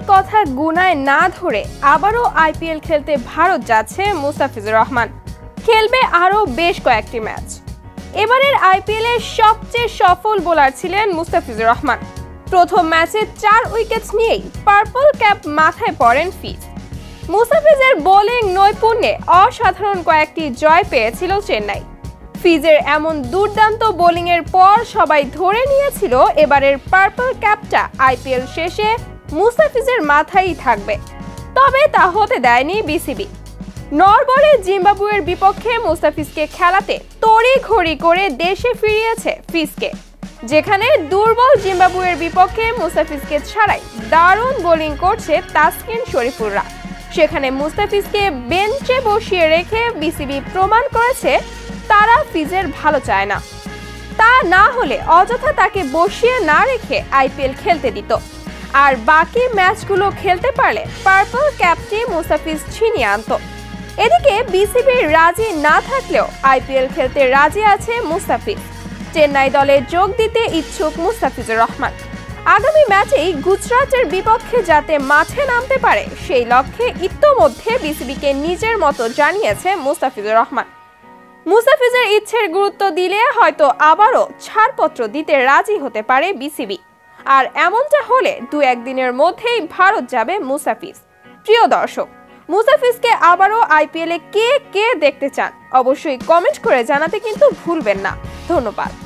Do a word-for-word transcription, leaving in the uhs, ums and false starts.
কথা গুনায় না ধরে আবারও আইপিএল খেলতে ভারত যাচ্ছে মুস্তাফিজুর রহমান। খেলবে আরও বেশ কয়েকটি ম্যাচ। এবারের আইপিএল এর সবচেয়ে সফল বোলার ছিলেন মুস্তাফিজুর রহমান। প্রথম ম্যাচে চার উইকেট নিয়েই পার্পল ক্যাপ মাথায় পড়েন ফিজ। মুস্তাফিজের বোলিং নৈপুণ্যে অসাধারণ কয়েকটি জয় পেয়েছিল চেন্নাই। ফিজের এমন দুর্দান্ত বোলিংয়ের পর সবাই ধরে নিয়েছিল এবারের পার্পল ক্যাপটা আইপিএল শেষে মুস্তাফিজের মাথায়ই থাকবে। তবে তা হতে দেয়নি বিসিবি। নরবরে জিম্বাবুয়ের বিপক্ষে মুস্তাফিজকে খেলাতে তড়িঘড়ি করে দেশে ফিরিয়েছে ফিজকে, যেখানে দুর্বল জিম্বাবুয়ের বিপক্ষে মুস্তাফিজকে ছাড়াই দারুণ বোলিং করছে তাসকিন শরীফুররা। সেখানে মুস্তাফিজকে বেঞ্চে বসিয়ে রেখে বিসিবি প্রমাণ করেছে তারা ফিজের ভালো চায় না। তা না হলে অযথা তাকে বসিয়ে না রেখে আইপিএল খেলতে দিত, আর বাকি ম্যাচগুলো খেলতে পারলে পার্পল ক্যাপটি মুস্তাফিজ ছিনিয়ে আনত। এদিকে বিসিবি রাজি না থাকলেও আইপিএল খেলতে রাজি আছে মুস্তাফিজ। চেন্নাই দলে যোগ দিতে ইচ্ছুক মুস্তাফিজুর রহমান। আগামী ম্যাচেই গুজরাটের বিপক্ষে যাতে মাঠে নামতে পারে সেই লক্ষ্যে ইতোমধ্যে বিসিবিকে নিজের মতো জানিয়েছে মুস্তাফিজুর রহমান। মুস্তাফিজের ইচ্ছের গুরুত্ব দিলে হয়তো আবারও ছাড়পত্র দিতে রাজি হতে পারে বিসিবি। আর এমনটা হলে দু একদিনের মধ্যেই ভারত যাবে মুস্তাফিজ। প্রিয় দর্শক, মুস্তাফিজকে আবারও আইপিএলে কে কে দেখতে চান অবশ্যই কমেন্ট করে জানাতে কিন্তু ভুলবেন না। ধন্যবাদ।